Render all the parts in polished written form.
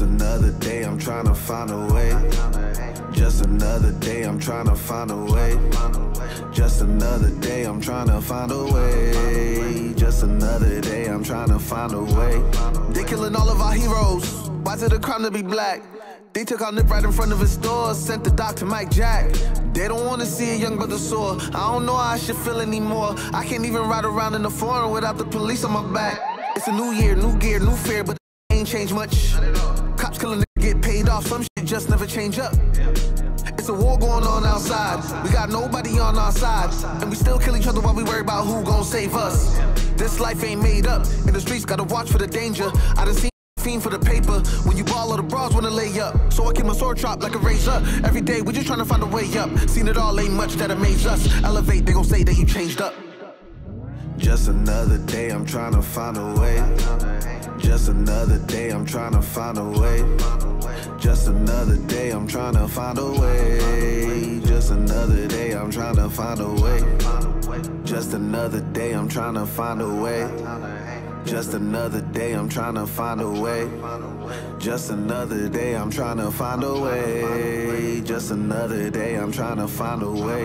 another day, I'm trying to find a way. Just another day, I'm trying to find a way. Just another day, I'm trying to find a way. Just another day, I'm trying to find a way. They killing all of our heroes. Why is it a crime to be black? They took our nip right in front of his store, sent the doc to Mike Jack. They don't wanna see a young brother soar. I don't know how I should feel anymore. I can't even ride around in the foreign without the police on my back. It's a new year, new gear, new fear, but it ain't changed much. Cops killing niggas get paid off, some shit just never change up. It's a war going on outside. We got nobody on our side, and we still kill each other while we worry about who gon' save us. This life ain't made up. In the streets, gotta watch for the danger. I done seen fiend for the paper. When you ball, all the bras wanna lay up. So I keep my sword chopped like a razor. Every day we just trying to find a way up. Seen it all, ain't much that amazed us. Elevate, they gon' say that you changed up. Just another day, I'm trying to find a way. Just another day, I'm trying to find a way. Just another day, I'm trying to find a way. Just another day, I'm trying to find a way. Just another day, I'm trying to find a way. Just another day, I'm trying to find a way. Just another day, I'm trying to find a way. Just another day, I'm trying to find a way.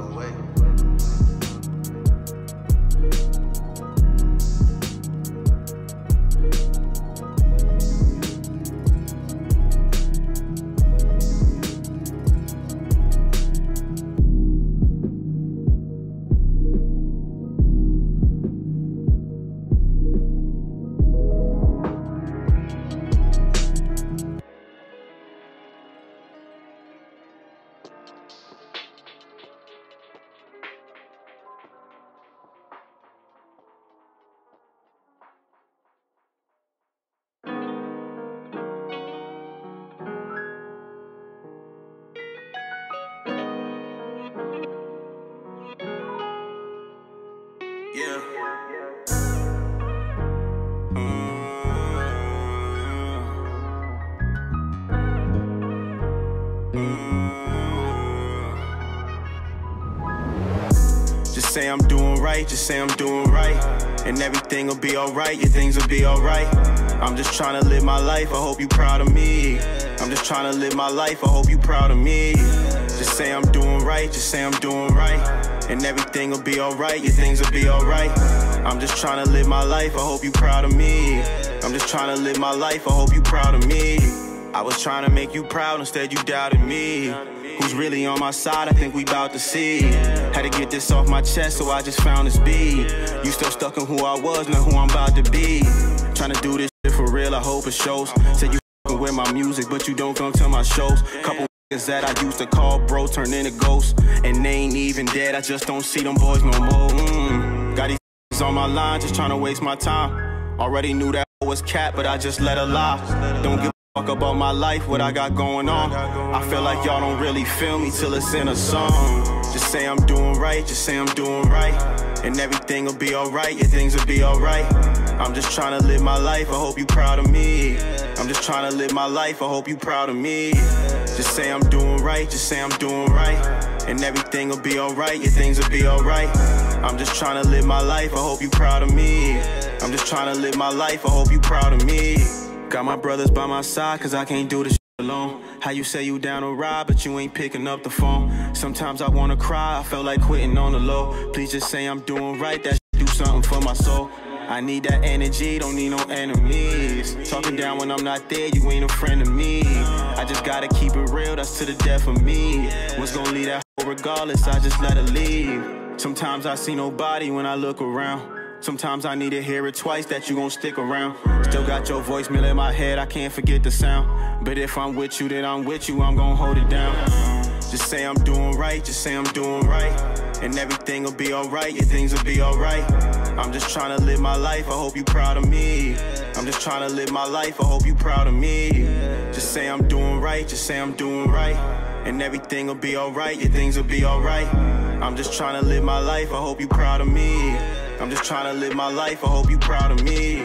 Just say I'm doing right, just say I'm doing right, and everything will be alright, your things will be alright. I'm just trying to live my life, I hope you proud of me. I'm just trying to live my life, I hope you proud of me. Just say I'm doing right, just say I'm doing right, and everything will be alright, your things will be alright. I'm just trying to live my life, I hope you proud of me. I'm just trying to live my life, I hope you proud of me. I was trying to make you proud, instead you doubted me. Who's really on my side, I think we bout to see. Had to get this off my chest, so I just found this beat. You still stuck on who I was, not who I'm about to be. Trying to do this shit for real, I hope it shows. Say you f***ing with my music, but you don't come to my shows. Couple niggas that I used to call bro turn into ghosts, and they ain't even dead, I just don't see them boys no more. Got these niggas on my line, just trying to waste my time. Already knew that was cat, but I just let her lie. Don't give fuck about my life, what I got going on. I feel like y'all don't really feel me till it's in a song. Just say I'm doing right, just say I'm doing right, and everything will be alright, your things will be alright. I'm just trying to live my life, I hope you proud of me. I'm just trying to live my life, I hope you proud of me. Just say I'm doing right, just say I'm doing right, and everything will be alright, your things will be alright. I'm just trying to live my life, I hope you proud of me. I'm just trying to live my life, I hope you proud of me. Got my brothers by my side, cause I can't do this shit alone. How you say you down to ride, but you ain't picking up the phone. Sometimes I wanna cry, I felt like quitting on the low. Please just say I'm doing right, that shit do something for my soul. I need that energy, don't need no enemies. Talking down when I'm not there, you ain't a friend of me. I just gotta keep it real, that's to the death of me. What's gonna leave that hoe regardless, I just let her leave. Sometimes I see nobody when I look around. Sometimes I need to hear it twice that you gon' stick around. Still got your voicemail in my head, I can't forget the sound. But if I'm with you, then I'm with you, I'm gon' hold it down. Just say I'm doing right, just say I'm doing right, and everything will be alright, your things will be alright. I'm just trying to live my life, I hope you proud of me. I'm just trying to live my life, I hope you proud of me. Just say I'm doing right, just say I'm doing right, and everything will be alright, your things will be alright. I'm just trying to live my life, I hope you proud of me. I'm just trying to live my life, I hope you proud of me.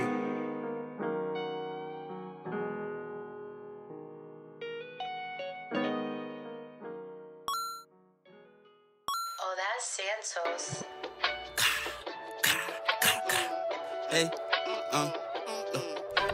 Oh, that's Santos. Hey,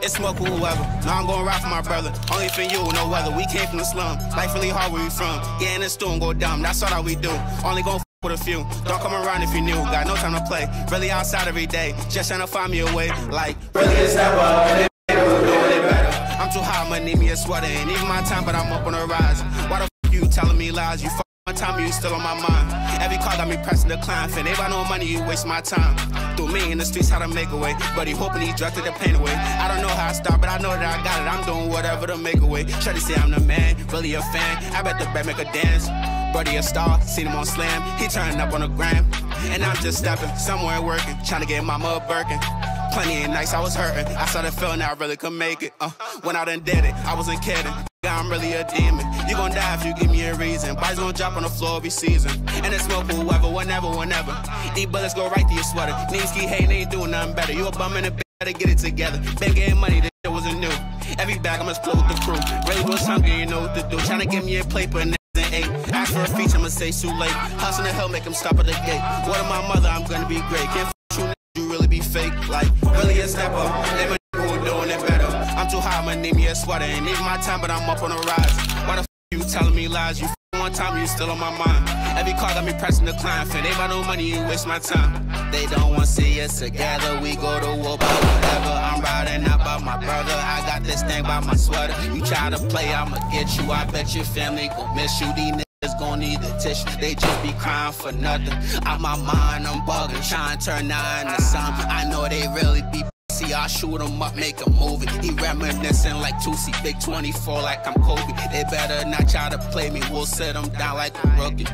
It's smoke with whoever. Now I'm gonna ride for my brother. Only for you, no weather. We came from the slum. Life really hard where we from. Get in the stool and go dumb. That's all that we do. Only gon' with a few. Don't come around if you new. Got no time to play. Really outside every day. Just trying to find me a way. Like, really it's never. I'm too high, I'ma need me a sweater. Ain't even my time, but I'm up on the rise. Why the f you telling me lies? You fuck one time, you still on my mind. Every call got me pressing the climb. If ain't no money, you waste my time. Through me in the streets, how to make a way. But he hoping he directed the pain away. I don't know how I start, but I know that I got it. I'm doing whatever to make a way. Shorty say I'm the man, really a fan. I bet the bet make a dance. Brody a star, seen him on Slam. He turning up on the gram. And I'm just stepping, somewhere working. Trying to get mama a Birkin. Plenty ain't nice, I was hurting. I started feeling I really could make it. When I done did it, I wasn't kidding. I'm really a demon. You gon' die if you give me a reason. Bodies gon' drop on the floor every season. And it's smoke for whoever, whenever. These bullets go right through your sweater. Niggas keep hating, they ain't doing nothing better. You a bum in the bed, better get it together. Been getting money, this shit wasn't new. Every bag I'ma split with the crew. Really was hungry, you know what to do. Tryna give me a plate, but ain't. Ask for a feature, I'ma say too late. Hustle the hell, make him stop at the gate. What of my mother, I'm gonna be great. Can't you really be fake, like really a step up. Never who doing it better. I'm too high, I'ma need me a sweater. Ain't even my time, but I'm up on the rise. Why the f you telling me lies? You one time, you still on my mind. Every call got me pressing the climb. If ain't no money, you waste my time. They don't want to see us together. We go to war, but whatever. I'm riding out by my brother. I got this thing by my sweater. You try to play, I'ma get you. I bet your family gon' miss you. These niggas gon' need a tissue. They just be crying for nothing. Out my mind, I'm bugging. Trying to turn 9 to something. I know they really be. See, I shoot him up, make a movie. He reminiscing like Juxi, big 24 like I'm Kobe. They better not try to play me, we'll set him down like a rookie.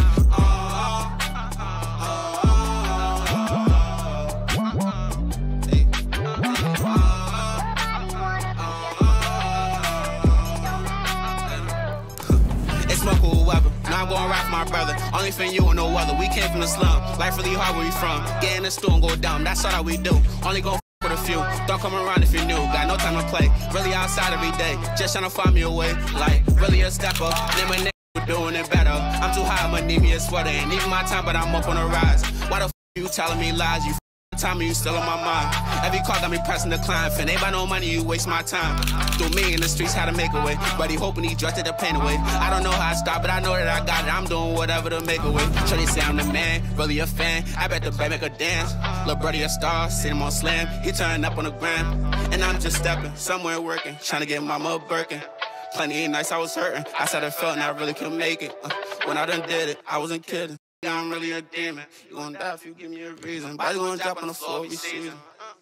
It's smoke with whoever. Now I'm gonna ride for my brother. Only for you and no other. We came from the slum. Life really hard where we from. Get in the stool and go down. That's all that we do. Only gon' with a few. Don't come around if you're new. Got no time to play. Really outside every day. Just tryna find me a way. Like, really a step up. Then my nigga doing it better. I'm too high, I'ma need me a sweater. Ain't even my time, but I'm up on the rise. Why the f you telling me lies? You time and you still on my mind. Every call got me pressing the climb. If ain't no money, you waste my time. Through me in the streets, how to make a way. But he hoping he directed the pain away. I don't know how I start, but I know that I got it. I'm doing whatever to make a way. Sure they say I'm the man, really a fan. I bet the baby make a dance. Lil' Brody a star, seen him on Slam. He turning up on the gram. And I'm just stepping, somewhere working. Trying to get mama a Birkin. Plenty ain't nice, I was hurting. I started feeling I really could make it. When I done did it, I wasn't kidding. I'm really a demon. You gon' die if you give me a reason. Body gon' drop on the floor every season.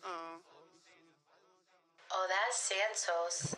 Oh, that's Santos.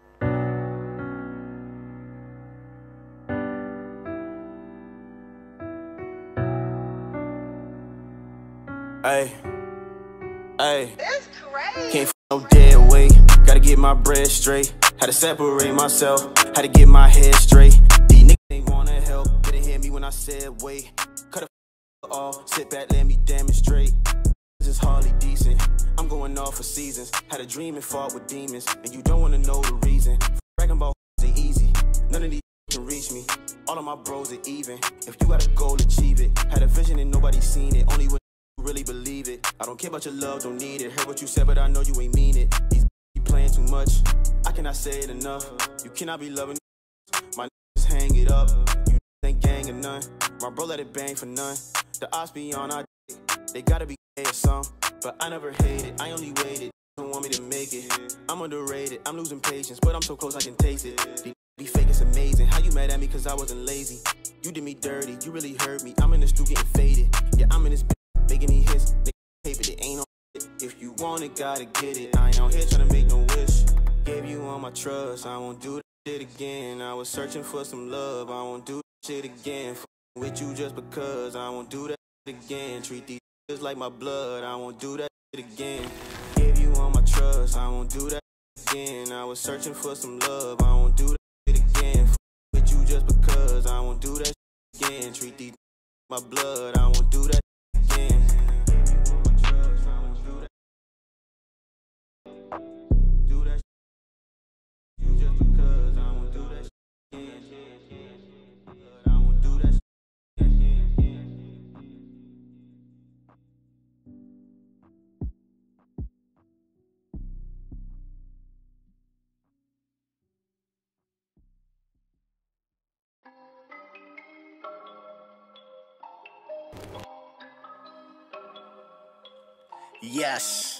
Hey, hey. That's crazy. Can't f no dead weight. Gotta get my bread straight. Had to separate myself. Had to get my head straight. These niggas ain't wanna help. Didn't hear me when I said wait. Cut a off. Sit back, let me demonstrate. This is hardly decent. I'm going off for seasons. Had a dream and fought with demons. And you don't wanna know the reason. Bragging about ain't easy. None of these can reach me. All of my bros are even. If you got a goal, achieve it. Had a vision and nobody seen it. Only when you really believe it. I don't care about your love, don't need it. Heard what you said, but I know you ain't mean it. These you playing too much. I cannot say it enough. You cannot be loving. My niggas hang it up. You ain't gang or none. My bro let it bang for none. The odds be on our dick. They gotta be gay or some. But I never hated, I only waited. Don't want me to make it. I'm underrated, I'm losing patience, but I'm so close I can taste it. Be fake, it's amazing. How you mad at me cause I wasn't lazy? You did me dirty, you really hurt me. I'm in the studio getting faded. Yeah, I'm in this bitch making these hits. Paper that ain't on it. If you want it, gotta get it. I ain't out here trying to make no wish. Gave you all my trust, I won't do that shit again. I was searching for some love, I won't do that shit again. With you just because I won't do that shit again. Treat these just like my blood, I won't do that shit again. Gave you all my trust, I won't do that shit again. I was searching for some love, I won't do that shit again. With you just because I won't do that shit again. Treat these my blood, I won't do that shit again. Gave you all my trust, I won't do that. Do that shit. You just because I won't do that shit again. I won't do that shit. Yes.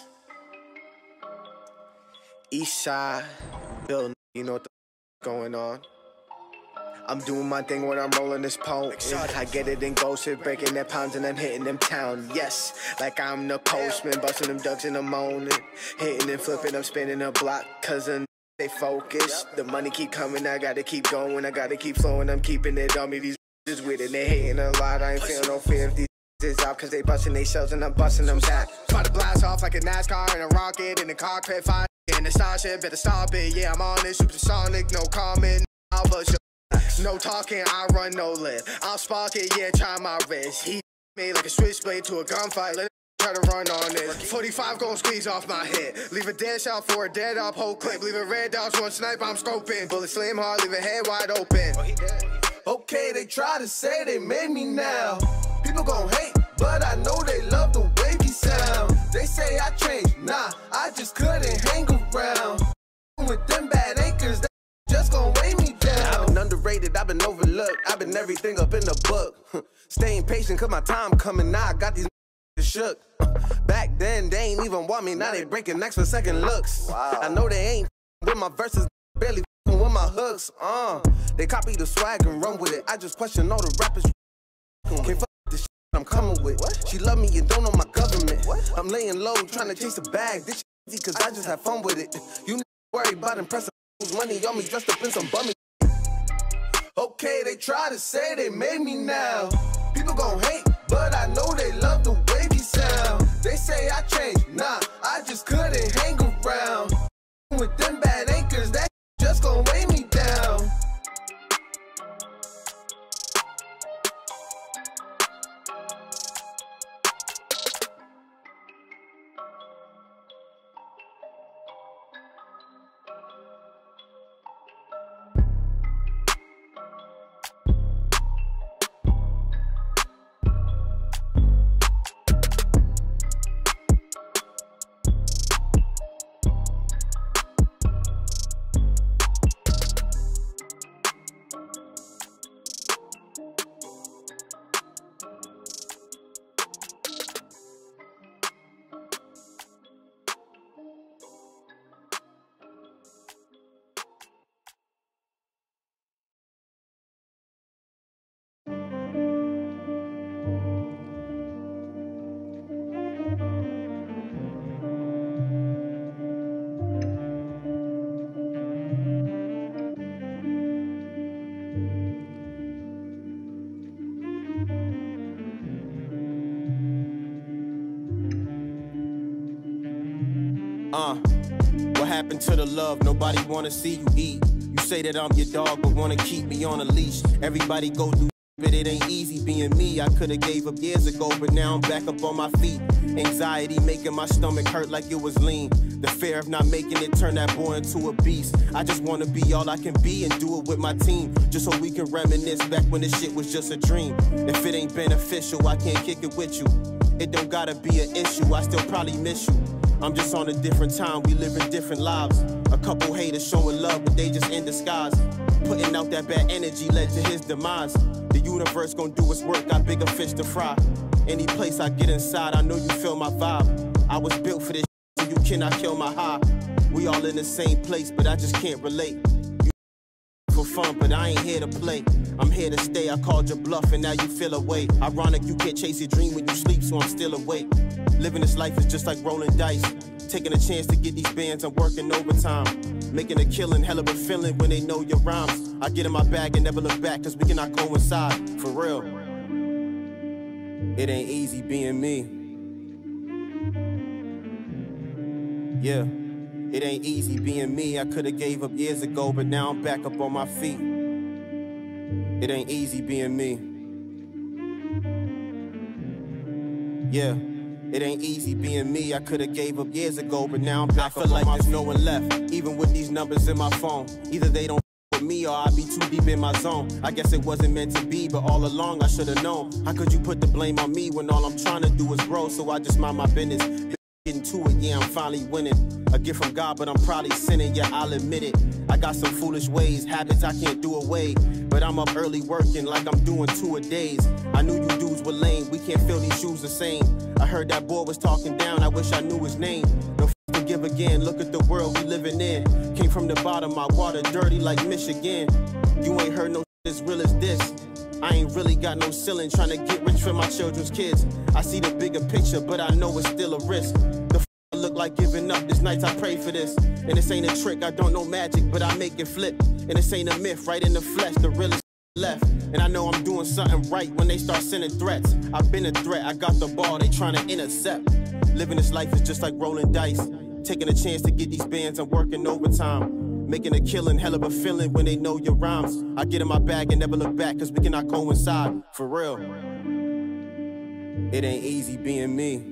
East side, Bill, you know what the going on. I'm doing my thing when I'm rolling this pole. I get it in ghosts, breaking their pounds and I'm hitting them town. Yes, like I'm the postman, busting them ducks in the morning. Hitting and flipping, I'm spinning a block, cause they focus. The money keep coming, I gotta keep going, I gotta keep flowing, I'm keeping it on me. These is with it, they hating a lot, I ain't feeling no fear if these is out, cause they busting they shells and I'm busting them back. Try to blast off like a NASCAR and a rocket in the cockpit, fire in the starship, better stop it. Yeah, I'm on it, supersonic, no comment, I'll bust your no talking, I run no lid. I'll spark it, yeah, try my wrist. He me like a switchblade to a gunfight. Let try to run on it. 45 gon' squeeze off my head. Leave a dead shot for a dead up whole clip. Leave a red dots, one snipe, I'm scoping. Bullet slam hard, leave a head wide open. Okay, they try to say they made me now. People gon' hate, but I know they love the way we sound. They say I changed, nah, I just couldn't hang around. With them bad anchors, they just gon' weigh me down. I've been underrated, I've been overlooked, I've been everything up in the book. Staying patient cause my time coming, now I got these shook. Back then, they ain't even want me, now they breaking necks for second looks. Wow. I know they ain't with my verses, barely with my hooks. They copy the swag and run with it, I just question all the rappers. Can't fuck this shit I'm coming with. What? She love me and don't know my government. What? I'm laying low, trying to chase a bag, this shit easy cause I just have fun with it. You worry about impressing money on me dressed up in some bummy. Okay, they try to say they made me now. People gon' hate, but I know they love the way we sound. They say I changed, nah, I just couldn't hang around. With them bad anchors, that just gon' weigh me down. What happened to the love? Nobody wanna see you eat. You say that I'm your dog, but wanna keep me on a leash. Everybody go through, but it ain't easy being me. I could've gave up years ago, but now I'm back up on my feet. Anxiety making my stomach hurt like it was lean. The fear of not making it turn that boy into a beast. I just wanna be all I can be and do it with my team, just so we can reminisce back when this shit was just a dream. If it ain't beneficial, I can't kick it with you. It don't gotta be an issue, I still probably miss you. I'm just on a different time, we live in different lives. A couple haters showing love, but they just in disguise. Putting out that bad energy led to his demise. The universe gon' do its work, got bigger fish to fry. Any place I get inside, I know you feel my vibe. I was built for this so you cannot kill my high. We all in the same place, but I just can't relate. You for fun, but I ain't here to play. I'm here to stay, I called your bluff and now you feel away. Ironic you can't chase your dream when you sleep, so I'm still awake. Living this life is just like rolling dice. Taking a chance to get these bands, I'm working overtime. Making a killing, hell of a feeling when they know your rhymes. I get in my bag and never look back, cause we cannot go inside, for real. It ain't easy being me. Yeah, it ain't easy being me. I could've gave up years ago, but now I'm back up on my feet. It ain't easy being me. Yeah. It ain't easy being me, I could've gave up years ago, but now I'm back. I feel like there's no one left, even with these numbers in my phone. Either they don't with me or I be too deep in my zone. I guess it wasn't meant to be, but all along I should've known. How could you put the blame on me when all I'm trying to do is grow? So I just mind my business. Getting to it, yeah, I'm finally winning. A gift from God, but I'm probably sinning, yeah, I'll admit it. I got some foolish ways, habits I can't do away. But I'm up early working like I'm doing 2 a days. I knew you dudes were lame, we can't fill these shoes the same. I heard that boy was talking down, I wish I knew his name. No forgive again, look at the world we living in. Came from the bottom, my water dirty like Michigan. You ain't heard no shit as real as this. I ain't really got no ceiling, trying to get rich for my children's kids. I see the bigger picture, but I know it's still a risk. The I look like giving up, this night I pray for this. And this ain't a trick, I don't know magic, but I make it flip. And this ain't a myth, right in the flesh, the realest left. And I know I'm doing something right when they start sending threats. I've been a threat, I got the ball, they trying to intercept. Living this life is just like rolling dice. Taking a chance to get these bands and working overtime. Making a killing, hell of a feeling when they know your rhymes. I get in my bag and never look back, cause we cannot coincide, for real. It ain't easy being me.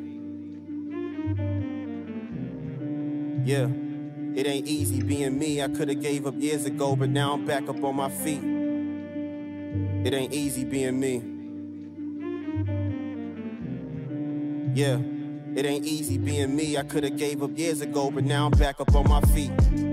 Yeah, it ain't easy being me. I could've gave up years ago, but now I'm back up on my feet. It ain't easy being me. Yeah, it ain't easy being me. I could've gave up years ago, but now I'm back up on my feet.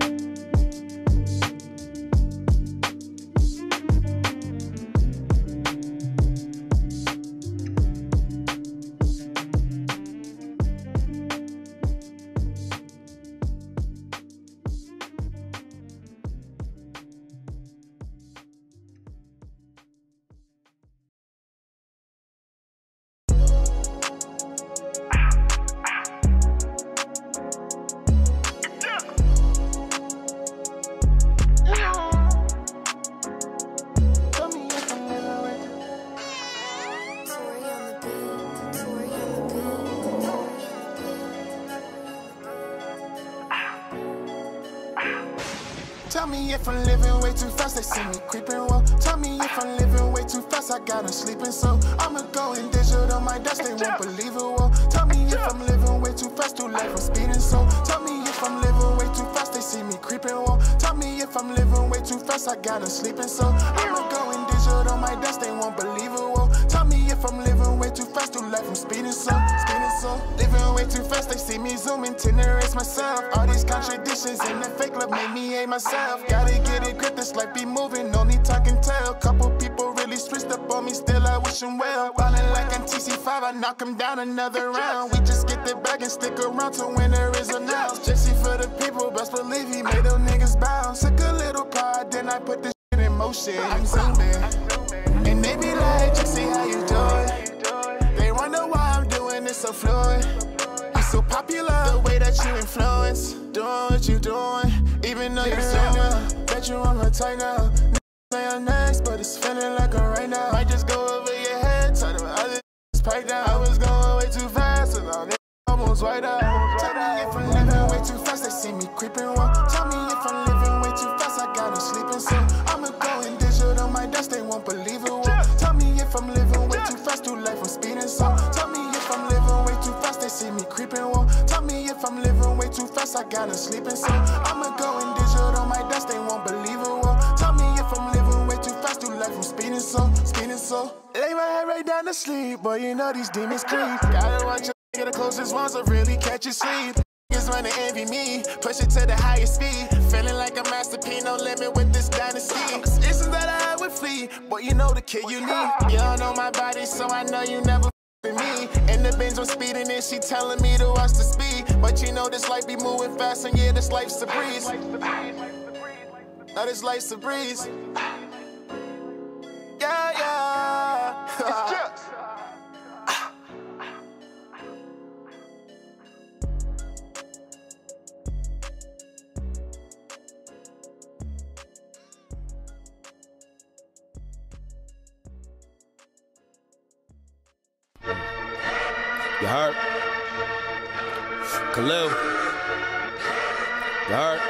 Tell me if I'm living way too fast, they see me creeping, whoa. Tell me if I'm living way too fast, I got them sleeping, so I'ma go and digital on my desk, they won't believe it, whoa. Tell me if I'm living way too fast, too life I'm speeding, so tell me if I'm living way too fast, they see me creeping, whoa. Tell me if I'm living way too fast, I got them sleeping, so I'ma go and digital on my desk, they won't believe it, whoa. Tell me if I'm living way too fast, too life I'm speeding, so living way too fast, they see me zooming, to erase myself. All these contradictions and the fake love made me hate myself. Gotta get it grip, this life be moving, no need talk and tell. Couple people really switched up on me, still I wish them well. Ballin' like I'm TC5, I knock them down another round. We just get the bag and stick around to when there is a now. Juxi for the people, best believe he made them niggas bounce. Took a little pride, then I put this shit in motion. I'm zooming, and they be like, Juxi, how you doing? They wonder why I'm doing this so fluid. You so popular, the way that you influence, doing what you doing, even though you're singing. Bet you on my tight now. Say I'm next, but it's feeling like I'm right now. Might just go over your head, tell them other pipe down. I was going way too fast, and now almost white out. Tell me if I'm living way too fast, they see me creeping, whoa. Tell me if I'm living way too fast, I got them sleeping, so I'ma go and digital on my desk, they won't believe it, whoa. Tell me if I'm living way too fast, too life I'm speeding, so tell me if I'm living way too fast, they see me creeping, whoa. Tell me if I'm living way too fast, I got them sleeping, so I'ma go and digital on my desk, they won't believe it, whoa. Tell me if I'm living way too fast, too life I'm speeding, so lay my head right down to sleep, boy, you know these demons creep. Gotta watch your nigga, the closest ones will really catch you sleep. Niggas wanna envy me, push it to the highest speed. Feeling like a masterpiece, no limit with this dynasty. Conversations that I had with Flea, boy, you know the kid you need. You don't know my body, so I know you never with me. In the Benz, I'm speeding and she telling me to watch the speed. But you know this life be moving fast, and yeah, this life's a breeze. Now this life's a breeze. Yeah, yeah. It's Juke. You heard? Kaleo. You heard?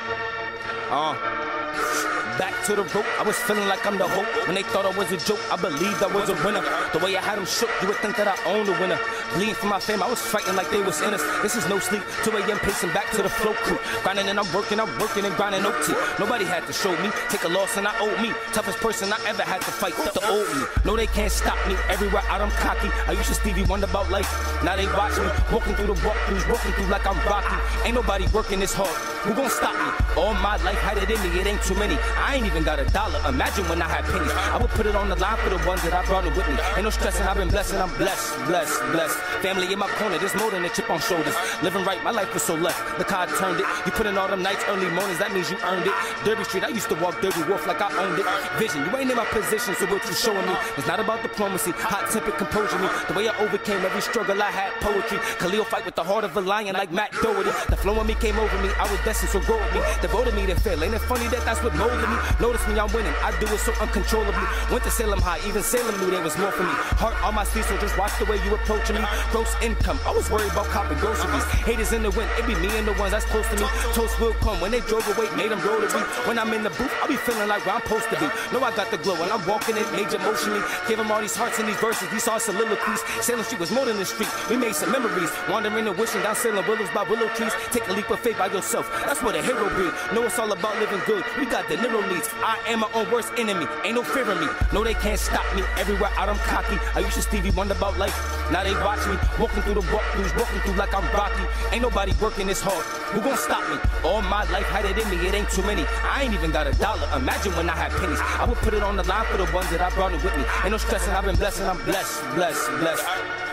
Back to the rope, I was feeling like I'm the hope. When they thought I was a joke, I believed I was a winner. The way I had them shook, you would think that I owned the winner. Bleeding for my fame, I was fighting like they was innocent. This is no sleep, 2 a.m. pacing back to the flow crew. Grinding and I'm working and grinding OT. Nobody had to show me, take a loss and I owed me. Toughest person I ever had to fight, the old me. No, they can't stop me, everywhere out I'm cocky. I used to Stevie Wonder about life, now they watch me. Walking through the walkthroughs, walking through like I'm Rocky. Ain't nobody working this hard, who gon' stop me? All my life had it in me, it ain't too many. I ain't even even got a dollar. Imagine when I had pennies. I would put it on the line for the ones that I brought it with me. Ain't no stressing, I've been blessed and I'm blessed, blessed, blessed. Family in my corner, there's more than a chip on shoulders. Living right, my life was so left. The car turned it. You put in all them nights, early mornings, that means you earned it. Derby Street, I used to walk Derby Wolf like I owned it. Vision, you ain't in my position, so what you showing me? It's not about diplomacy, hot-tempered composure me. The way I overcame every struggle, I had poetry. Kaleo fight with the heart of a lion like Matt Doherty. The flow on me came over me, I was destined, so grow with me. Devoted me to fail, ain't it funny that that's what molded me? Notice me, I'm winning, I do it so uncontrollably. Went to Salem High, even Salem knew there was more for me. Heart on my sleeve, so just watch the way you approaching me. Gross income, I was worried about copping groceries. Haters in the wind, it be me and the ones that's close to me. Toast will come, when they drove away, made them roll to me. When I'm in the booth, I be feeling like where I'm supposed to be. Know I got the glow, and I'm walking it major emotionally. Give them all these hearts and these verses, these are soliloquies. Salem Street was more than the street, we made some memories. Wandering and wishing down Salem Willows by willow trees. Take a leap of faith by yourself, that's what a hero be. Know it's all about living good, we got the Nero needs. I am my own worst enemy, ain't no fear in me. No, they can't stop me, everywhere out I'm cocky. I used to Stevie Wonder about life, now they watch me. Walking through the walkthroughs, walking through like I'm Rocky. Ain't nobody working this hard, who gon' stop me? All my life had it in me, it ain't too many. I ain't even got a dollar, imagine when I had pennies. I would put it on the line for the ones that I brought it with me. Ain't no stressing, I've been blessed and I'm blessed, blessed, blessed.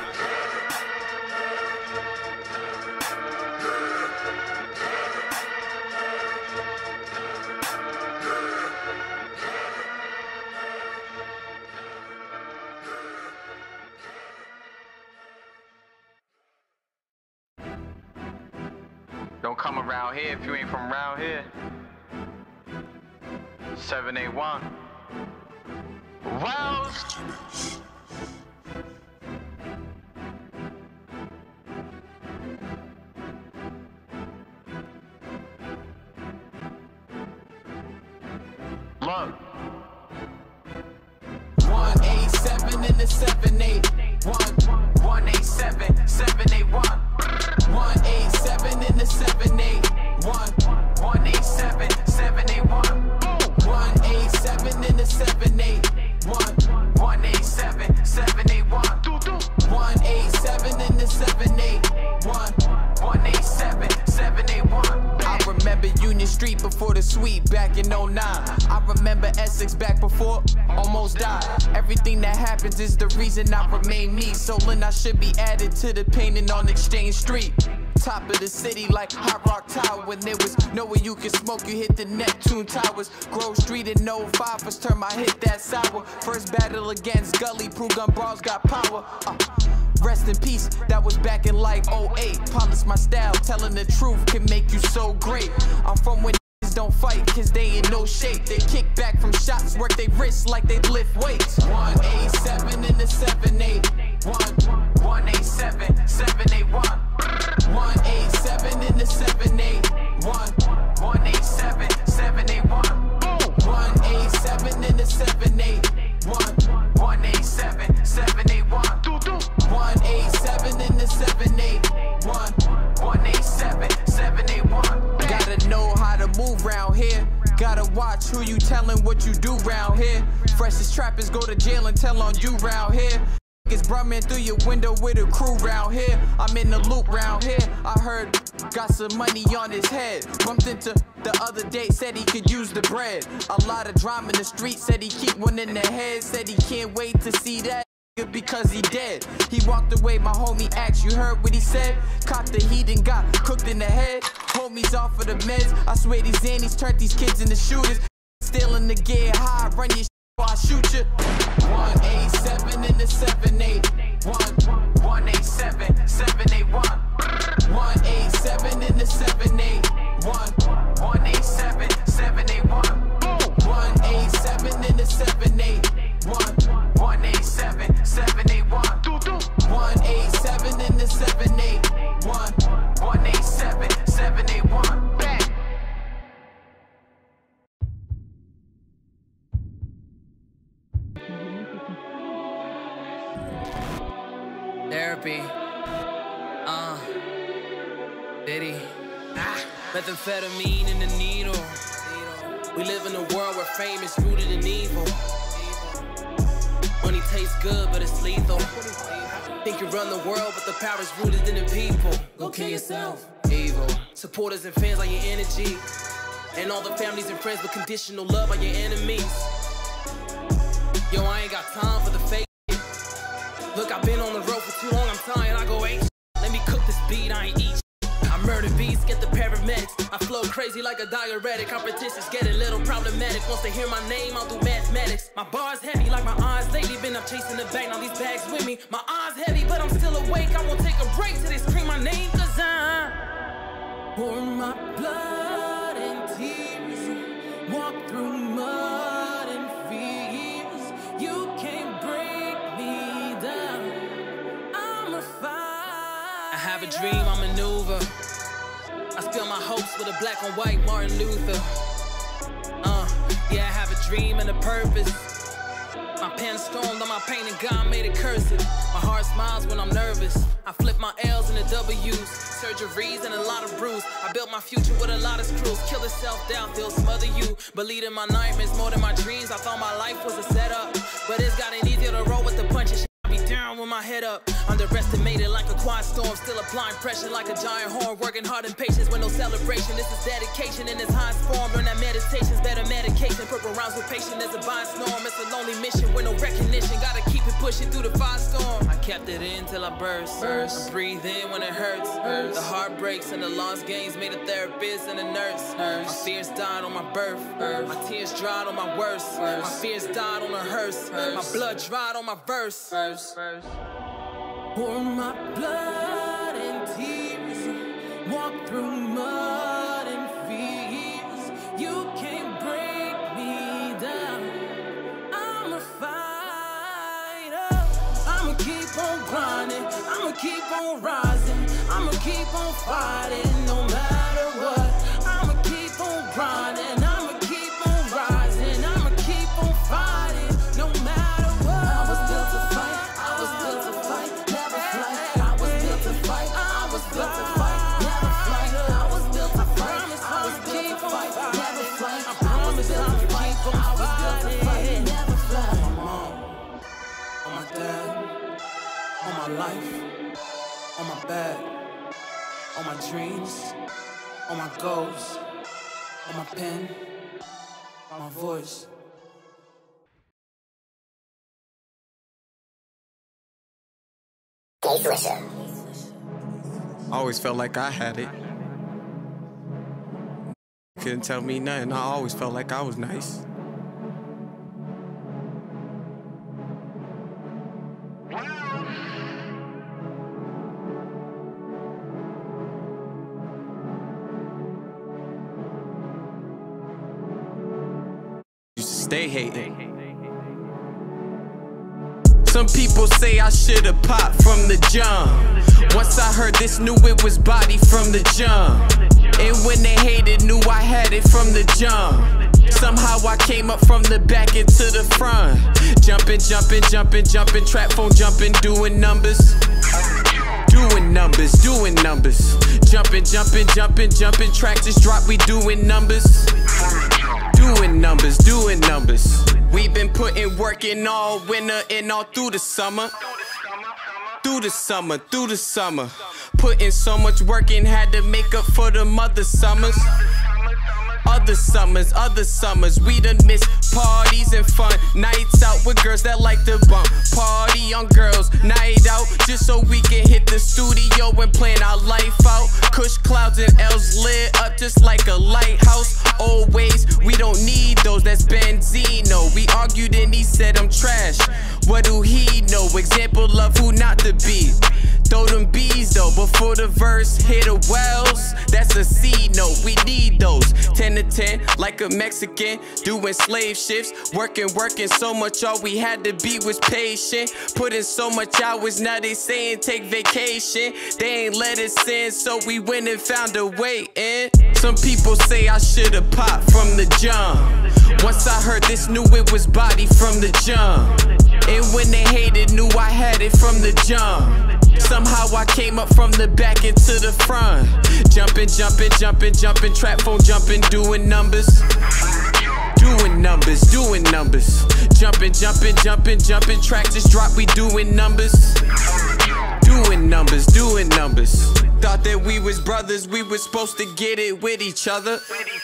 Don't come around here if you ain't from around here. 781. Wells. Look. 187 in the 78. 187, 781. 187 in the 78. 187, 781. 187 in the 78. 187, 781. 187 in the 78. 187, 781. I remember Union Street before the suite back in 09. I remember Essex back before almost died. Everything that happens is the reason I remain me. Solon I should be added to the painting on Exchange Street. Top of the city like Hot Rock Tower. When there was nowhere you could smoke, you hit the Neptune Towers. Grove Street in 05, first term I hit that sour. First battle against Gully, Prue Gun Bras got power. Rest in peace, that was back in like 08. Polish my style, telling the truth can make you so great. I'm from when don't fight, cause they in no shape. They kick back from shots, work they wrists like they lift weights. 187 in the 78. 187, 781. 187 in the 78. 187, 781. 187 in the 78. 187, 781. 187 in the 78. 187, 781. Gotta know how to move round here. Gotta watch who you telling what you do round here. Freshest trappers go to jail and tell on you round here. Niggas brumming through your window with a crew round here. I'm in the loop round here. I heard got some money on his head. Bumped into the other day, said he could use the bread. A lot of drama in the street, said he keep one in the head. Said he can't wait to see that because he dead. He walked away, my homie asked, you heard what he said? Caught the heat and got cooked in the head. Homies off of the meds, I swear these Zannies turned these kids into shooters. Still in the gear high, run your shit or I shoot you. 187 in the 78. 187, 781. 187 in the 78. 187, 781. 187 in the 78. 187, 781. 187 in the 78. 187, 781. Bang. Therapy. Diddy. Methamphetamine in the needle. We live in a world where fame is rooted in evil. Money tastes good, but it's lethal. Think you run the world, but the power's rooted in the people. Go kill yourself. Evil. Supporters and fans like your energy. And all the families and friends with conditional love are your enemies. Yo, I ain't got time for the fake shit. Look, I've been on the road for too long, I'm tired, I go ain't shit. Let me cook this beat, I ain't eat shit. I murder beats, get the paramedics. I flow crazy like a diuretic. Competition's getting a little problematic. Once they hear my name, I'll do mathematics. My bar's heavy like my eyes lately. Been up chasing the bank, now these bags with me. My eyes heavy, but I'm still awake. I won't take a break till they scream my name, cause I pour my blood and tears, walk through mud and fears. You can't break me down. I'm a fighter. I have a dream, I maneuver. I spill my hopes with a black and white Martin Luther. Yeah, I have a dream and a purpose. My pen stormed on my pain and God made it cursive. My heart smiles when I'm nervous. I flip my L's into W's. Surgeries and a lot of bruise. I built my future with a lot of screws. Kill the self-doubt, they'll smother you. Believe in my nightmares more than my dreams. I thought my life was a setup, but it's gotten easier to roll with the punches. I be down with my head up. Underestimated like a quiet storm. Still applying pressure like a giant horn. Working hard in patience with no celebration. This is dedication in its highest form. Learn that meditation's better medication. Purple rounds with patience as a bind storm. It's a lonely mission with no recognition. Gotta keep it pushing through the firestorm. I kept it in till I burst. I breathe in when it hurts. The heartbreaks and the lost gains made a therapist and a nurse. My fears died on my birth. My tears dried on my worst. My fears died on a hearse. My blood dried on my verse. Pour my blood and tears, walk through mud and fears. You can't break me down. I'm a fighter. I'ma keep on grinding. I'ma keep on rising. I'ma keep on fighting no matter what. I'ma keep on grinding. I'ma keep on rising. I'ma keep on fighting no matter what. I was built to fight. I was built to fight. Never flight. I was built to fight. I was built to fight. Never flight. I was built to fight. I was built to fight. Never flight. I promise I'll keep on fighting. I was built to fight. Never fly. On my mom, on my dad, on my life, on my bed, on my dreams, on my goals, on my pen, on my voice. I always felt like I had it. Couldn't tell me nothing. I always felt like I was nice. Used to stay hating. Some people say I should've popped from the jump. Once I heard this, knew it was body from the jump. And when they hated, knew I had it from the jump. Somehow I came up from the back into the front. Jumping, jumping, jumping, jumping, trap phone jumping, doing numbers. Doing numbers, doing numbers. Jumping, jumping, jumping, jumping, track just drop, we doing numbers. Doing numbers, doing numbers. We've been putting work in all winter and all through the summer. Through the summer, through the summer. Putting so much work in, had to make up for the other summers. Other summers, we done missed parties and fun. Nights out with girls that like to bump. Party on girls, night out, just so we can hit the studio and plan our life out. Kush clouds and L's lit up just like a lighthouse. Always, we don't need those, that's Benzino. We argued and he said I'm trash. What do he know? Example of who not to be. Throw them B's though, before the verse hit a Wells. That's a C note, we need those. 10 to 10, like a Mexican, doing slave shifts. Working so much, all we had to be was patient. Putting so much hours, now they saying take vacation. They ain't let us in, so we went and found a way in. Some people say I should've popped from the jump. Once I heard this, knew it was body from the jump. And when they hated, knew I had it from the jump. Somehow I came up from the back into the front. Jumping, jumping, jumping, jumping, trap phone jumping, doing numbers. Doing numbers, doing numbers. Jumping, jumping, jumping, jumping, track just drop, we doing numbers. Doing numbers, doing numbers. Thought that we was brothers, we was supposed to get it with each other.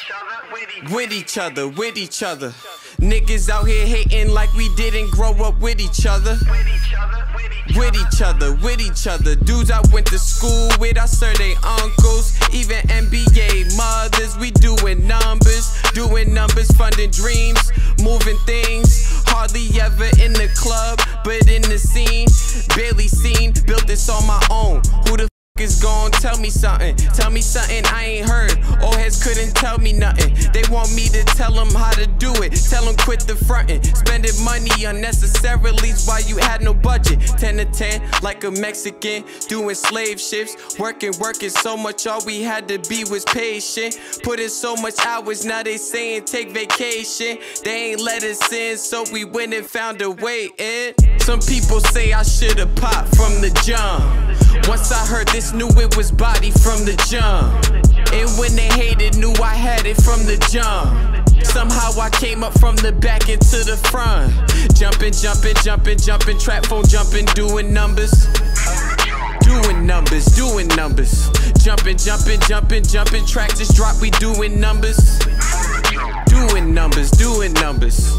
with each other. Niggas out here hating like we didn't grow up with each other. With each other. Dudes I went to school with, I serve they uncles. Even NBA mothers, we doing numbers, funding dreams, moving things. Hardly ever in the club, but in the scene. Barely seen, built this on my own. Who the is gon' tell me something I ain't heard. Old heads couldn't tell me nothing. They want me to tell them how to do it. Tell them quit the frontin'. Spending money unnecessarily while you had no budget. 10 to 10 like a Mexican. Doing slave shifts. Working so much. All we had to be was patient. Put in so much hours. Now they saying take vacation. They ain't let us in, so we went and found a way in. Some people say I should've popped from the jump. Once I heard this, knew it was body from the jump. And when they hated, knew I had it from the jump. Somehow I came up from the back into the front. Jumping, trap phone jumping, doing numbers. Jumping, track just drop, we doing numbers. Doing numbers.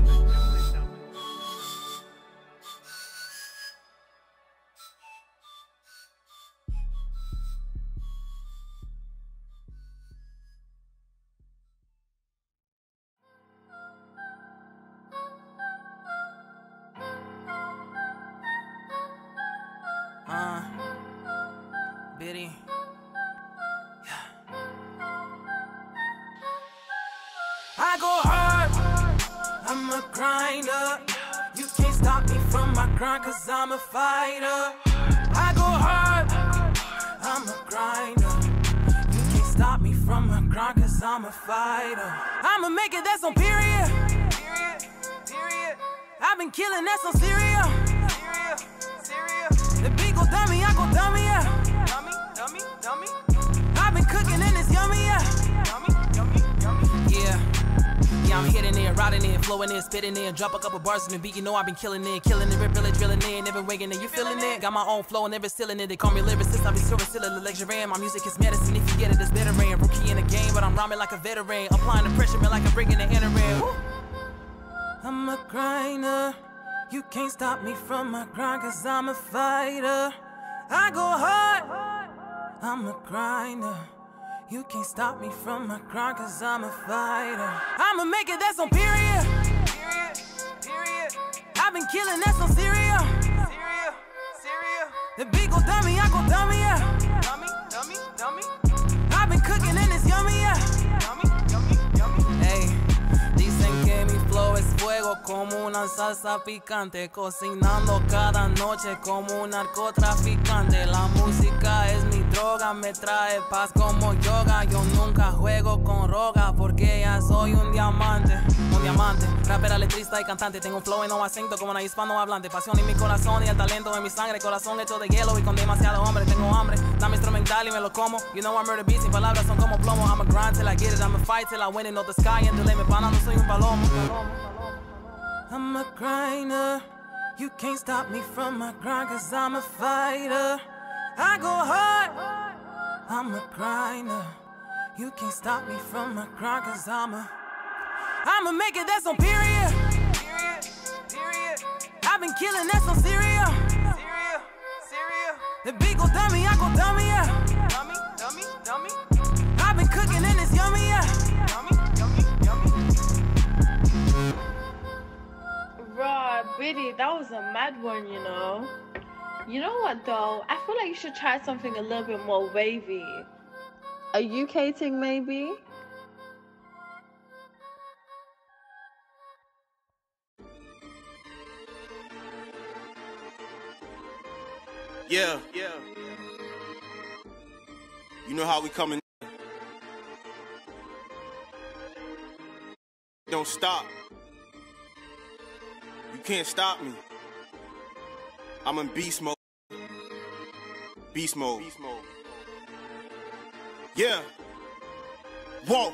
Biddy. I go hard, I'm a grinder. You can't stop me from my grind, cause I'm a fighter. I go hard, I'm a grinder. You can't stop me from my grind, cause I'm a fighter. I'ma make it, that's on period. I've been killing, that's on serial. The beat go dummy, I go dummy, yeah. Dummy. I've been cooking and it's yummy, yeah. Yeah, I'm hitting it, riding it, flowing it, spitting it, drop a couple bars in the beat, you know I've been killing it, ripping it, drilling it, never waking it, you feeling it? Got my own flow, never stealing it, they call me lyricist, I be silver, still a luxury, my music is medicine, if you get it, it's better rain, rookie in the game, but I'm rhyming like a veteran, applying the pressure, man, like I'm breaking the entering. I'm a grinder, you can't stop me from my grind, cause I'm a fighter. I go hard, I'm a grinder. You can't stop me from my grind, cause I'm a fighter. I'ma make it, that's on period. I've been killing, that's on serial. The beat go dummy, I go dummy, yeah. Dummy. I've been cooking and it's yummy, yeah. Hey, dicen que mi flow es fuego como una salsa picante, cocinando cada noche como un narcotraficante. La música es mi droga, me trae paz como yoga. Yo nunca juego con roga porque ya soy un diamante. Rapera, letrista y cantante. Tengo un flow y no acento como una hispano hablante. Pasión en mi corazón y el talento en mi sangre. Corazón hecho de hielo y con demasiado hambre. Tengo hambre, dame instrumental y me lo como. You know I'm murder beats, sin palabras son como plomo. I'm a grind till I get it, I'm a fight till I win it. No the sky and delay me pana, no soy un palomo. I'm a grinder, you can't stop me from my grind, cause I'm a fighter. I go hard, I'm a grinder. You can't stop me from my grind, cause I'ma make it, that's on period. I've been killing, that's on serial. The beat go dummy, I go dummy, yeah. Dummy. I've been cooking and it's yummy, yeah. Bruh, Biddy, that was a mad one, you know. You know what though? I feel like you should try something a little bit more wavy. A UK thing maybe? Yeah. You know how we coming. Don't stop. You can't stop me. I'm in beast mode. Yeah. Whoa.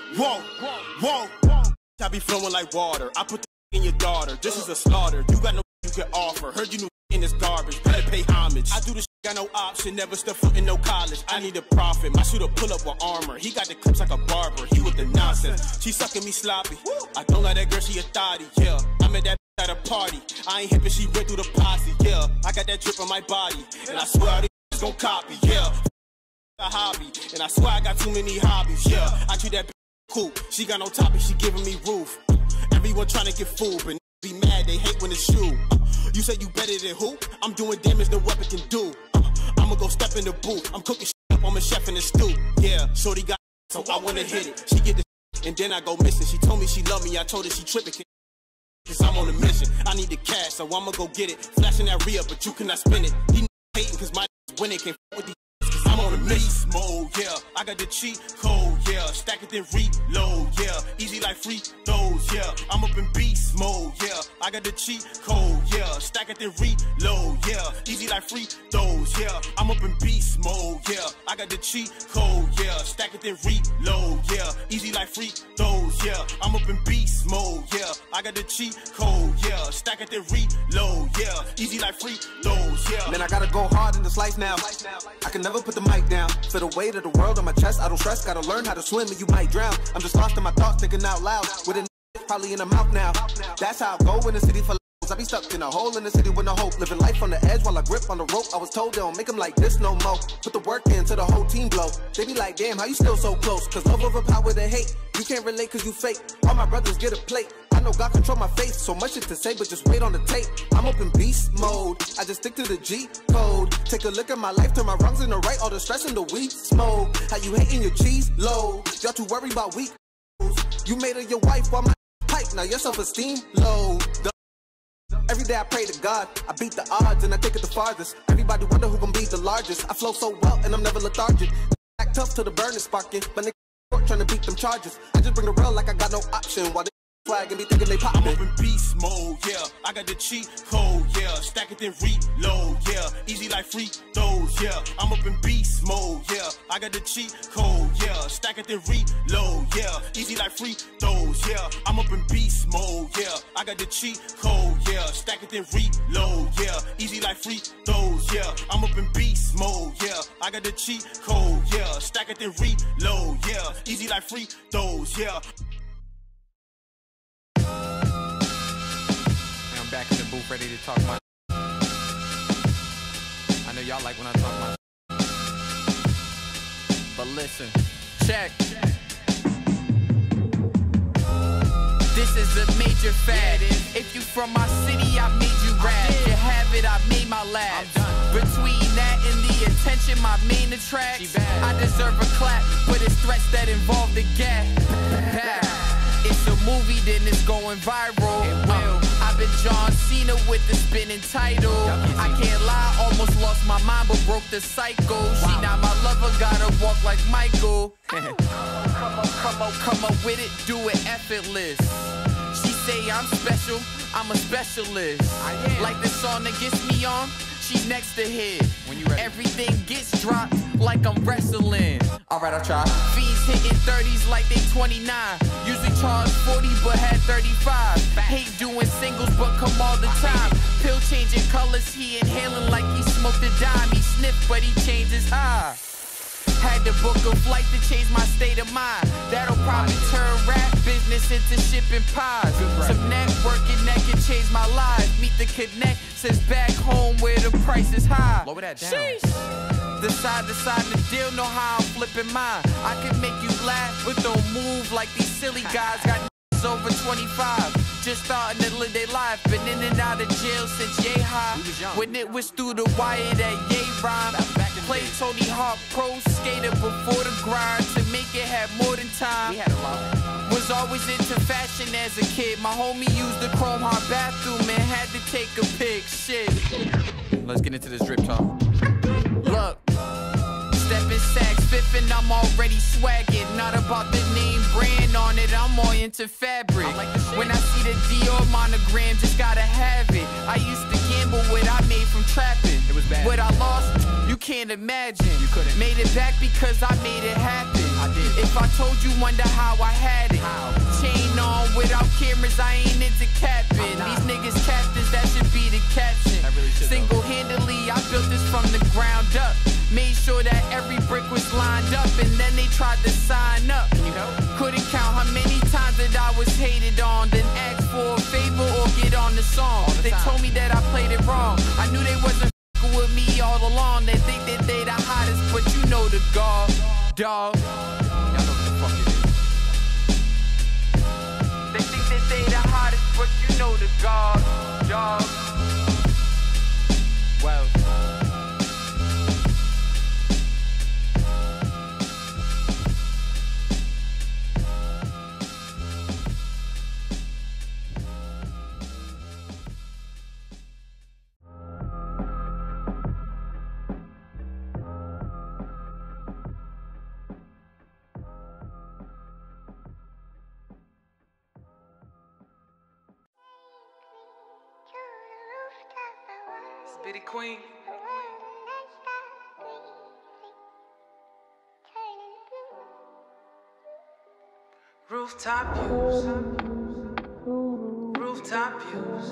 I be flowing like water. I put the in your daughter. This is a slaughter. You got no you can offer. Heard you knew in this garbage. Better pay homage. I do this got no option, never step foot in no college. I need a profit, my shooter pull up with armor. He got the clips like a barber, he with the nonsense. She sucking me sloppy, I don't like that girl, she a thotty, yeah. I met that at a party, I ain't hip and she went through the posse, yeah. I got that drip on my body, and I swear all these gon' copy, yeah. A hobby, and I swear I got too many hobbies, yeah. I treat that cool, she got no topic, she giving me roof. Everyone trying to get fooled, but be mad, they hate when it's you. You say you better than who? I'm doing damage no weapon can do. I'ma go step in the booth. I'm cooking shit up, I'm a chef in the stew. Yeah, shorty got so I wanna hit it. She get the and then I go missing. She told me she love me, I told her she tripping. Cause I'm on a mission. I need the cash, so I'ma go get it. Flashing that re-up, but you cannot spin it. These hating cause my winning can't f with these cause I'm on a mission mode, yeah. I got the cheat code, yeah. Stack it then reload, yeah. Easy like free throws, yeah. I'm up in beast mode, yeah. I got the cheat code, yeah. Stack it then reload, yeah. Easy like free throws, yeah. I'm up in beast mode, yeah. I got the cheat code, yeah. Stack it then reload, yeah. Easy like free throws, yeah. I'm up in beast mode, yeah. I got the cheat code, yeah. Stack it then reload, yeah. Easy like free throws, yeah. Man, I gotta go hard in this life now. I can never put the mic down. Feel the weight of the world on my chest. I don't stress, gotta learn how to swim and you might drown. I'm just lost in my thoughts, thinking out loud. With a probably in the mouth now. That's how I go in the city for I be stuck in a hole in the city with no hope. Living life on the edge while I grip on the rope. I was told they don't make them like this no more. Put the work in till the whole team blow. They be like, damn, how you still so close? Cause love overpower the hate. You can't relate cause you fake. All my brothers get a plate. I know God control my faith. So much shit to say, but just wait on the tape. I'm up in beast mode. I just stick to the G code. Take a look at my life, turn my wrongs in the right. All the stress in the weed smoke. How you hating your cheese low? Y'all too worried about weak. You made her your wife while my pipe. Now your self-esteem low. Every day I pray to God, I beat the odds and I take it the farthest. Everybody wonder who gon' be the largest. I flow so well and I'm never lethargic. Act tough till the burn is sparking, but niggas trying to beat them charges. I just bring the real like I got no option while they swag and be thinking they poppin'. I'm up in beast mode, yeah. I got the cheat code, yeah. Stack it then reload, yeah. Easy like free throws, yeah. I'm up in beast mode, yeah. I got the cheat code, yeah. Stack it then reload, yeah. Easy like free throws, yeah. I'm up in beast mode, yeah. I got the cheat code, yeah. Stack it then reload, yeah. Easy like free throws, yeah. I'm up in beast mode, yeah. I got the cheat code, yeah. Stack it then reload, yeah. Easy like free throws, yeah. I'm back in the booth ready to talk my I know y'all like when I talk my but listen, check. This is a major fact. If you from my city, I made you rap. You have it, I made my laugh. Between that and the attention my main attracts, I deserve a clap, but it's threats that involve the gap. It's a movie, then it's going viral. I've been John Cena with the spinning title. I can't lie, almost lost my mind, but broke the cycle. She not my lover, gotta walk like Michael. Come on with it, do it effortless. She say I'm special, I'm a specialist. Like the song that gets me on, she's next to hit. Everything gets dropped like I'm wrestling. Alright, I'll try. Fiends hitting 30s like they 29. Usually charge 40 but had 35. Hate doing singles but come all the time. Pill changing colors, he inhaling like he smoked a dime. He sniffed but he changed his high. Had to book a flight to change my state of mind. That'll probably turn rap business into shipping pies. Some networking that can change my life. Meet the connect, says back home where the price is high. Lower that down. Decide the deal, know how I'm flipping mine. I can make you laugh, but don't move like these silly guys. Got over 25, just starting to live their life. Been in and out of jail since yay high. When it was through the wire that yay rhyme. Played Tony Hawk Pro Skater before the grind. To make it have more than time. Was always into fashion as a kid. My homie used the chrome heart bathroom and had to take a pic. Shit. Let's get into this drip talk. Look. Stepping sacks, fiffin', I'm already swagging. Not about the name brand on it, I'm more into fabric. When I see the Dior monogram, just gotta have it. I used to gamble what I made from trapping. It was bad. What I lost, you can't imagine. You couldn't. Made it back because I made it happen. I did. If I told you, wonder how I had it. How? Chain on without cameras, I ain't into capping. These niggas captains, that should be the caption. Really Single-handedly, I built this from the ground and then they tried to sign up. Couldn't count how many times that I was hated on, then asked for a favor or get on the song. They told me that I played it wrong. I knew they wasn't with me all along. They think that they the hottest, but you know the god, dog. Y'all know what the fuck it is. They think that they the hottest, but you know the god, dog. Well. Bidiqueen. Rooftop views. Rooftop views.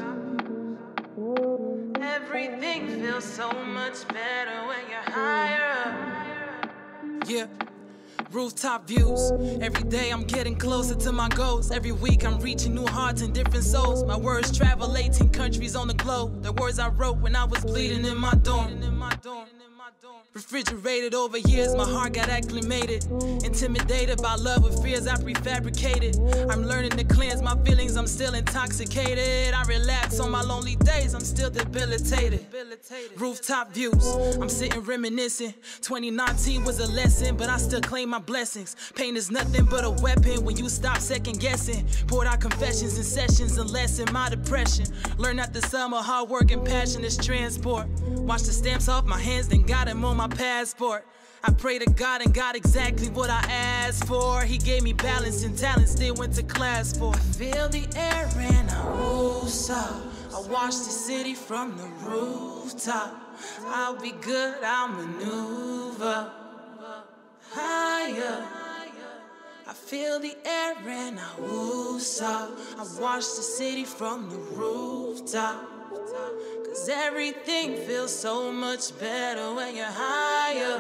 Everything feels so much better when you're higher up. Yeah. Rooftop views. Every day I'm getting closer to my goals. Every week I'm reaching new hearts and different souls. My words travel 18 countries on the globe. The words I wrote when I was bleeding in my dorm. Refrigerated over years, my heart got acclimated. Intimidated by love with fears I prefabricated. I'm learning to cleanse my feelings, I'm still intoxicated. I relapse on my lonely days, I'm still debilitated. Rooftop views, I'm sitting reminiscing. 2019 was a lesson, but I still claim my blessings. Pain is nothing but a weapon when you stop second guessing. Poured out confessions and sessions and lessen my depression. Learn that the sum of hard work and passion is transport. Watch the stamps off my hands, then got him on my passport. I pray to God and got exactly what I asked for. He gave me balance and talent, still went to class for. I feel the air and I rose up. I watch the city from the rooftop. I'll be good, I'll maneuver higher. I feel the air and I rose up. I watch the city from the rooftop. Cause everything feels so much better when you're higher.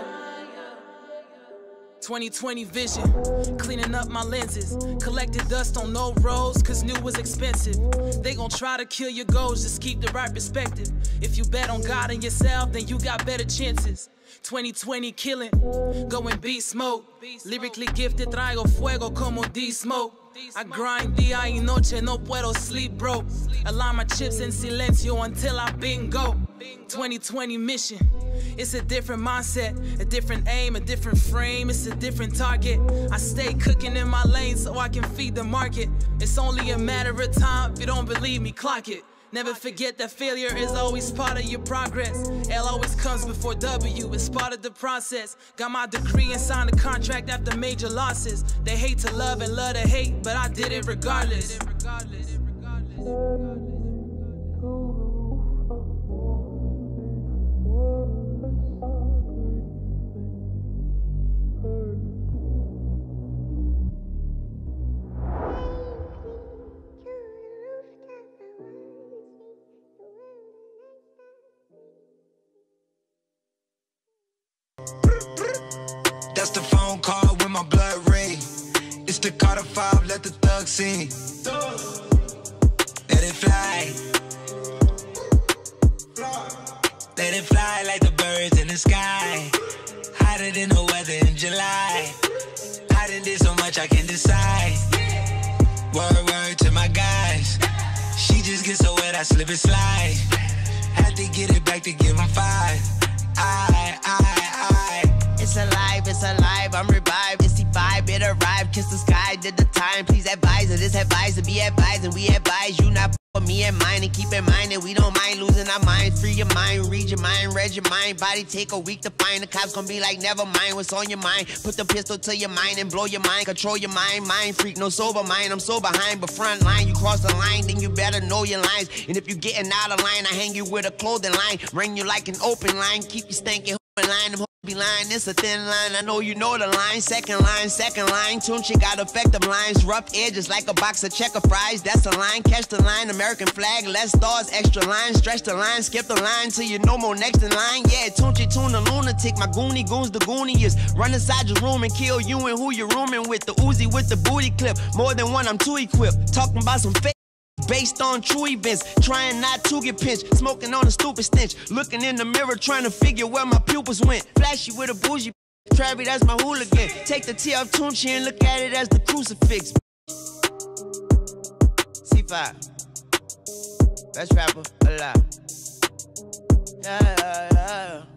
2020 vision, cleaning up my lenses. Collected dust on no roads, cause new was expensive. They gon' try to kill your goals, just keep the right perspective. If you bet on God and yourself, then you got better chances. 2020 killing, going beast mode. Lyrically gifted, traigo fuego como D-Smoke. I grind día y noche, no puedo sleep, bro. Align my chips in silencio until I bingo. 2020 mission, it's a different mindset, a different aim, a different frame, it's a different target. I stay cooking in my lane so I can feed the market. It's only a matter of time, if you don't believe me, clock it. Never forget that failure is always part of your progress. L always comes before W, it's part of the process. Got my degree and signed a contract after major losses. They hate to love and love to hate, but I did it regardless. That's the phone call with my blood ring. It's the Carter 5, let the thug sing. Let it fly. Let it fly like the birds in the sky. Hotter than the weather in July. I done did so much I can decide. Word, word to my guys. She just gets so wet I slip and slide. Had to get it back to give him 5. It's alive, I'm revived. It's the vibe, it arrived. Kiss the sky, did the time. Please advise her, this advice to be advised. And we advise you not for me and mine. And keep in mind that we don't mind losing our minds. Free your mind, read your mind, read your mind. Body take a week to find. The cops gonna be like, never mind what's on your mind. Put the pistol to your mind and blow your mind. Control your mind, mind freak, no sober mind. I'm so behind, but front line. You cross the line, then you better know your lines. And if you getting out of line, I hang you with a clothing line. Ring you like an open line, keep you stankin' in line. Them be lying, it's a thin line. I know you know the line. Second line. Tunchi got effective lines. Rough edges like a box of checker fries. That's a line. Catch the line. American flag. Less stars. Extra line. Stretch the line. Skip the line till you no more next in line. Yeah, Tunchi tune the lunatic. My goonie goons the gooniest. Run inside your room and kill you and who you're rooming with. The Uzi with the booty clip. More than one, I'm too equipped. Talking about some fake based on true events, trying not to get pinched, smoking on a stupid stench, looking in the mirror trying to figure where my pupils went, flashy with a bougie, Travi, that's my hooligan, take the T off Tunchi and look at it as the crucifix. C5, best rapper alive. Yeah.